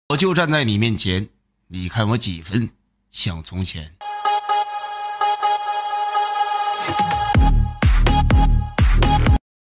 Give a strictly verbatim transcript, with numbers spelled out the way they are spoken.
我就站在你面前，你看我几分像从前？